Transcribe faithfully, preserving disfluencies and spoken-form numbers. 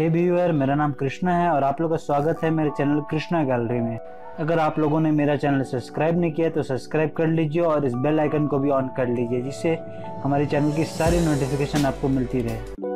हे viewer, मेरा नाम कृष्णा है और आप लोगों का स्वागत है मेरे चैनल कृष्णा गैलरी में। अगर आप लोगों ने मेरा चैनल सब्सक्राइब नहीं किया तो सब्सक्राइब कर लीजिए और इस बेल आइकन को भी ऑन कर लीजिए, जिससे हमारे चैनल की सारी नोटिफिकेशन आपको मिलती रहे।